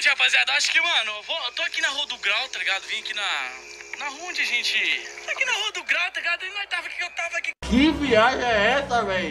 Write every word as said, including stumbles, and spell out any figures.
seguinte, rapaziada, acho que, mano, eu, vou, eu tô aqui na Rua do Grau, tá ligado? Vim aqui na... Na rua onde a gente... Tô aqui na Rua do Grau, tá ligado? E nós tava aqui, eu tava aqui... Que viagem é essa, velho?